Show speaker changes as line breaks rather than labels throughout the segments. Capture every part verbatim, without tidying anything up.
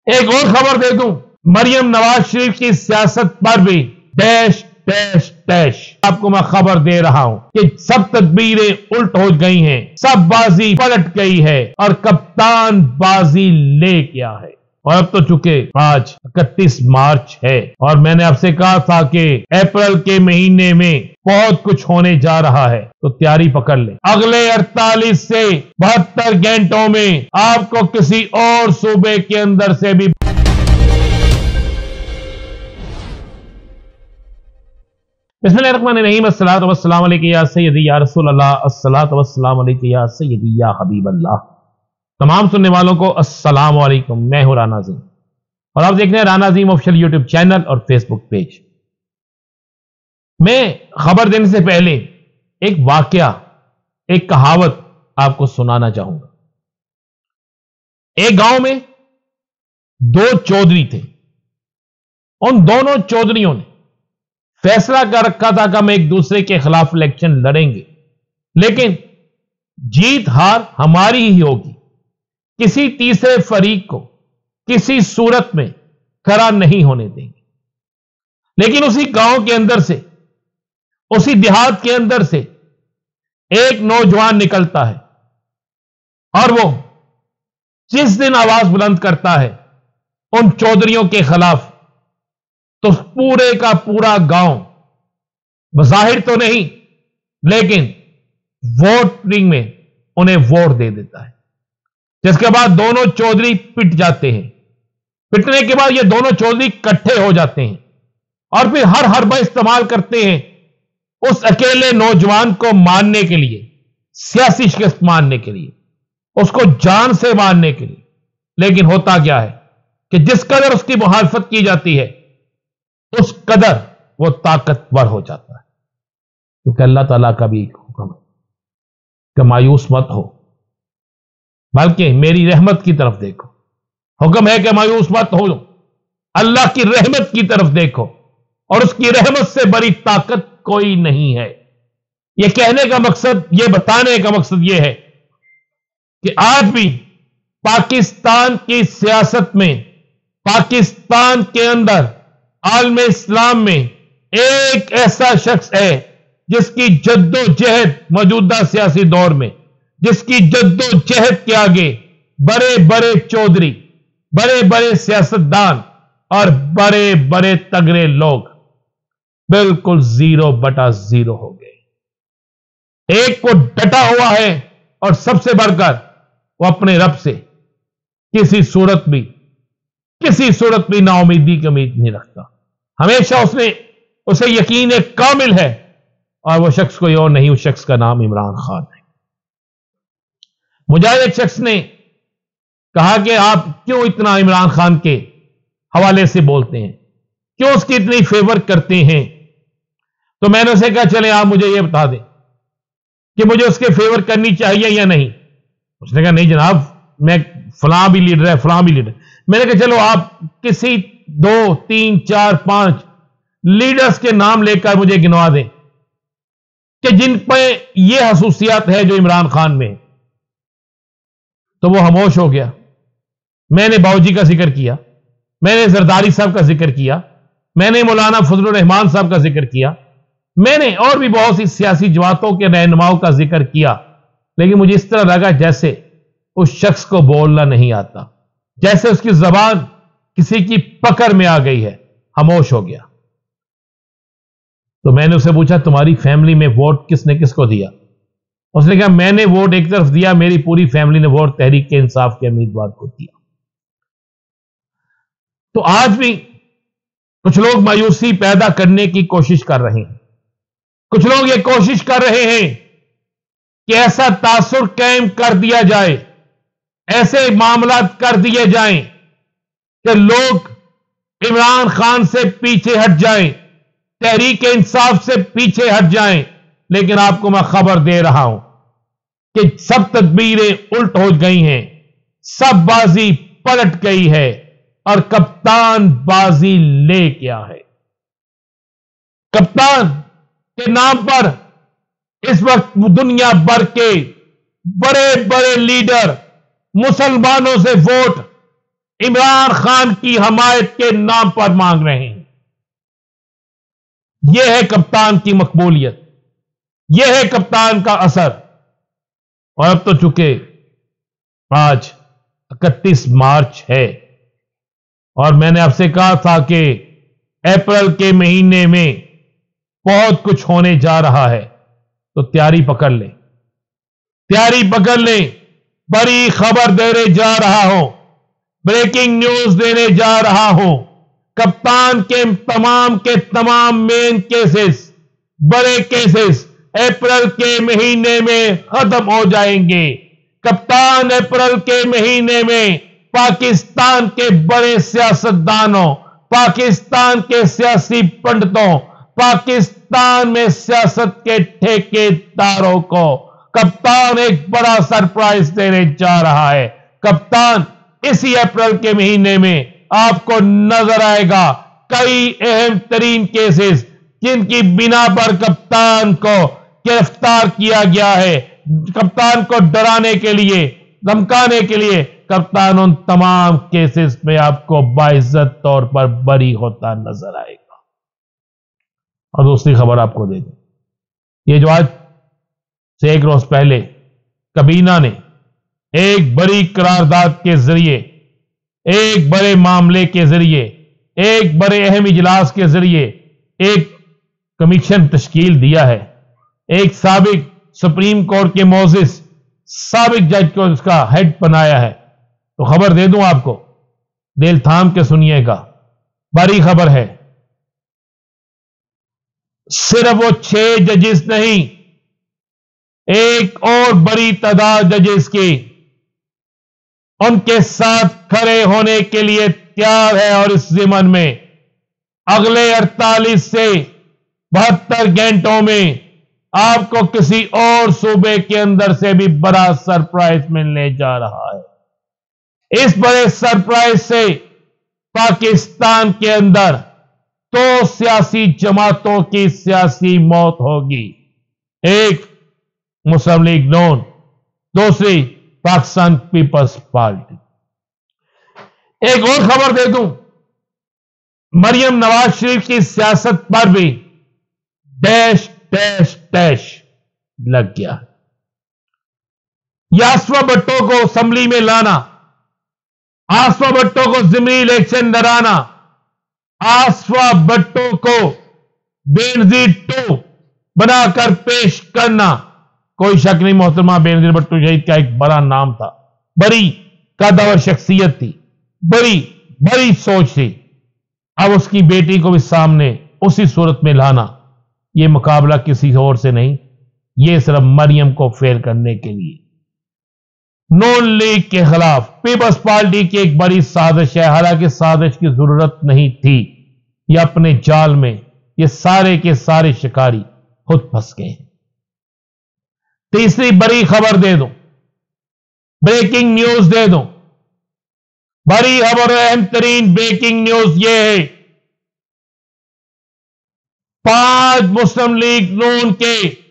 ایک اور خبر دے دوں، مریم نواز شریف کی سیاست پر بھی ڈیش ڈیش ڈیش آپ کو میں خبر دے رہا ہوں کہ سب تدبیریں الٹ ہو گئی ہیں، سب بازی پلٹ گئی ہے اور کپتان بازی لے گیا ہے۔ اور اب تو چکے آج اکتیس مارچ ہے اور میں نے آپ سے کہا تھا کہ اپریل کے مہینے میں بہت کچھ ہونے جا رہا ہے، تو تیاری پکڑ لیں۔ اگلے اڑتالیس سے بہتر گھنٹوں میں آپ کو کسی اور صوبے کے اندر سے بھی بسم اللہ الرحمن الرحیم، الصلاۃ والسلام علیک یا سیدی یا رسول اللہ، الصلاۃ والسلام علیک یا سیدی یا حبیب اللہ۔ تمام سننے والوں کو السلام علیکم، میں ہوں رانا عظیم اور آپ دیکھ رہے ہیں Rana Azeem official YouTube channel اور فیس بک پیج۔ میں خبر دینے سے پہلے ایک واقعہ، ایک کہاوت آپ کو سنانا چاہوں گا۔ ایک گاؤں میں دو چودھری تھے، ان دونوں چودھریوں نے فیصلہ کر رکھا تھا کہ ہم ایک دوسرے کے خلاف الیکشن لڑیں گے، لیکن جیت ہار ہماری ہی ہوگی، کسی تیسرے فریق کو کسی صورت میں کھڑا نہیں ہونے دیں گے۔ لیکن اسی گاؤں کے اندر سے، اسی دیہات کے اندر سے ایک نوجوان نکلتا ہے اور وہ جس دن آواز بلند کرتا ہے ان چودھریوں کے خلاف، تو پورے کا پورا گاؤں بظاہر تو نہیں لیکن ووٹنگ میں انہیں ووٹ دے دیتا ہے، جس کے بعد دونوں چودھری پٹ جاتے ہیں۔ پٹنے کے بعد یہ دونوں چودھری کٹھے ہو جاتے ہیں اور پھر ہر حربہ استعمال کرتے ہیں اس اکیلے نوجوان کو مارنے کے لیے، سیاسی شکست مارنے کے لیے، اس کو جان سے مارنے کے لیے۔ لیکن ہوتا کیا ہے کہ جس قدر اس کی مخالفت کی جاتی ہے اس قدر وہ طاقتور ہو جاتا ہے، کیونکہ اللہ تعالیٰ کا بھی ایک حکم ہے کہ مایوس مت ہو، بلکہ میری رحمت کی طرف دیکھو۔ حکم ہے کہ مایوس مت ہو، اللہ کی رحمت کی طرف دیکھو، اور اس کی رحمت سے بڑی طاقت کوئی نہیں ہے۔ یہ کہنے کا مقصد، یہ بتانے کا مقصد یہ ہے کہ آج بھی پاکستان کی سیاست میں، پاکستان کے اندر، عالم اسلام میں ایک ایسا شخص ہے جس کی جد و جہد موجودہ سیاسی دور میں، جس کی جد و جہد کے آگے بڑے بڑے چودھری، بڑے بڑے سیاستدان اور بڑے بڑے تگڑے لوگ بالکل زیرو بٹا زیرو ہو گئے۔ ایک کو ڈٹا ہوا ہے اور سب سے بڑھ کر وہ اپنے رب سے کسی صورت بھی کسی صورت بھی نا امیدی کی امید نہیں رکھتا۔ ہمیشہ اس نے اسے یقین کامل ہے، اور وہ شخص کوئی اور نہیں، اس شخص کا نام عمران خان ہے۔ مجھے ایک شخص نے کہا کہ آپ کیوں اتنا عمران خان کے حوالے سے بولتے ہیں، کیوں اس کی اتنی فیور کرتے ہیں؟ تو میں نے اسے کہا چلیں آپ مجھے یہ بتا دیں کہ مجھے اس کے فیور کرنی چاہیے یا نہیں۔ اس نے کہا نہیں جناب، میں فلاں بھی لیڈر ہے، فلاں بھی لیڈر۔ میں نے کہا چلو آپ کسی دو تین چار پانچ لیڈرز کے نام لے کر مجھے گنوا دیں کہ جن پہ یہ خصوصیات ہے جو عمران خان میں ہے۔ تو وہ خاموش ہو گیا۔ میں نے باؤجی کا ذکر کیا، میں نے زرداری صاحب کا ذکر کیا، میں نے مولانا فضل الرحمان صاحب کا ذکر کیا، میں نے اور بھی بہت سی سیاسی جماعتوں کے رہنماؤں کا ذکر کیا، لیکن مجھے اس طرح لگا جیسے اس شخص کو بولنا نہیں آتا، جیسے اس کی زبان کسی کی پکڑ میں آ گئی ہے۔ خاموش ہو گیا۔ تو میں نے اسے پوچھا تمہاری فیملی میں ووٹ کس نے کس کو دیا؟ اس نے کہا میں نے ووٹ ایک طرف دیا، میری پوری فیملی نے ووٹ تحریک انصاف کے امیدوار کو دیا۔ تو آج بھی کچھ لوگ مایوسی پیدا کرنے کی کوشش کر رہے ہیں، کچھ لوگ یہ کوشش کر رہے ہیں کہ ایسا تاثر قائم کر دیا جائے، ایسے معاملات کر دیے جائیں کہ لوگ عمران خان سے پیچھے ہٹ جائیں، تحریک انصاف سے پیچھے ہٹ جائیں۔ لیکن آپ کو میں خبر دے رہا ہوں کہ سب تدبیریں الٹ ہو گئی ہیں، سب بازی پلٹ گئی ہے اور کپتان بازی لے گیا ہے۔ کپتان کے نام پر اس وقت دنیا بھر کے بڑے بڑے لیڈر مسلمانوں سے ووٹ عمران خان کی حمایت کے نام پر مانگ رہے ہیں۔ یہ ہے کپتان کی مقبولیت، یہ ہے کپتان کا اثر۔ اور اب تو چونکہ آج اکتیس مارچ ہے اور میں نے آپ سے کہا تھا کہ اپریل کے مہینے میں بہت کچھ ہونے جا رہا ہے، تو تیاری پکڑ لیں، تیاری پکڑ لیں۔ بڑی خبر دینے جا رہا ہوں، بریکنگ نیوز دینے جا رہا ہوں۔ کپتان کے تمام کے تمام مین کیسز، بڑے کیسز اپریل کے مہینے میں ختم ہو جائیں گے۔ کپتان اپریل کے مہینے میں پاکستان کے بڑے سیاستدانوں، پاکستان کے سیاسی پنڈتوں، پاکستان میں سیاست کے ٹھیکے داروں کو کپتان ایک بڑا سرپرائز دینے جا رہا ہے۔ کپتان اسی اپریل کے مہینے میں آپ کو نظر آئے گا کئی اہم ترین کیسز جن کی بنا پر کپتان کو گرفتار کیا گیا ہے۔ کپتان کو ڈرانے کے لیے، دھمکانے کے لیے کپتان ان تمام کیسز میں آپ کو باعزت طور پر بری ہوتا نظر آئے گا۔ اور دوسری خبر آپ کو دے دیں، یہ جو آج سے ایک روز پہلے کابینہ نے ایک بڑی قرارداد کے ذریعے، ایک بڑے معاملے کے ذریعے، ایک بڑے اہم اجلاس کے ذریعے ایک کمیشن تشکیل دیا ہے۔ ایک سابق سپریم کورٹ کے معزز سابق جج کو اس کا ہیڈ بنایا ہے۔ تو خبر دے دوں آپ کو، دل تھام کے سنیے گا، بڑی خبر ہے۔ صرف وہ چھ ججز نہیں، ایک اور بڑی تعداد ججز کی ان کے ساتھ کھڑے ہونے کے لیے تیار ہے، اور اس ضمن میں اگلے اڑتالیس سے بہتر گھنٹوں میں آپ کو کسی اور صوبے کے اندر سے بھی بڑا سرپرائز ملنے جا رہا ہے۔ اس بڑے سرپرائز سے پاکستان کے اندر دو سیاسی جماعتوں کی سیاسی موت ہوگی، ایک مسلم لیگ نون، دوسری پاکستان پیپلز پارٹی۔ ایک اور خبر دے دوں، مریم نواز شریف کی سیاست پر بھی ڈیش ڈیش ڈیش لگ گیا۔ یاسوا بھٹو کو اسمبلی میں لانا، آسوا بھٹو کو ضمنی الیکشن ڈرانا، آسوا بھٹو کو بینظیر ٹو بنا کر پیش کرنا، کوئی شک نہیں محترمہ بینظیر بھٹو شہید کا ایک بڑا نام تھا، بڑی قدور شخصیت تھی، بڑی بڑی سوچ تھی۔ اب اس کی بیٹی کو بھی سامنے اسی صورت میں لانا، یہ مقابلہ کسی اور سے نہیں، یہ صرف مریم کو فیل کرنے کے لیے نون لیگ کے خلاف پیپلز پارٹی کی ایک بڑی سازش ہے۔ حالانکہ سازش کی ضرورت نہیں تھی، یہ اپنے جال میں یہ سارے کے سارے شکاری خود پھنس گئے ہیں۔ تیسری بڑی خبر دے دوں، بریکنگ نیوز دے دوں، بڑی خبر اہم ترین بریکنگ نیوز یہ ہے، پانچ مسلم لیگ نون کے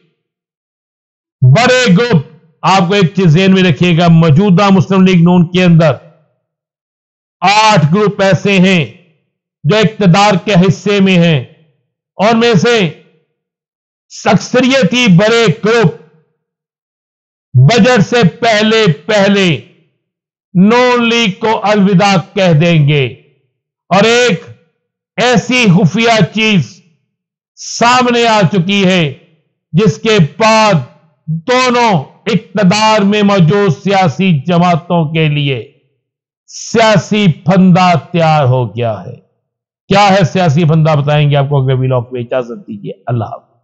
بڑے گروپ، آپ کو ایک چیز ذہن میں رکھیے گا، موجودہ مسلم لیگ نون کے اندر آٹھ گروپ ایسے ہیں جو اقتدار کے حصے میں ہیں، اور میں سے اکثریتی بڑے گروپ بجٹ سے پہلے پہلے نون لیگ کو الوداع کہہ دیں گے، اور ایک ایسی خفیہ چیز سامنے آ چکی ہے جس کے بعد دونوں اقتدار میں موجود سیاسی جماعتوں کے لیے سیاسی پھندا تیار ہو گیا ہے۔ کیا ہے سیاسی پھندا بتائیں گے آپ کو اگلے ویلاگ میں، اجازت دیجیے، اللہ حافظ۔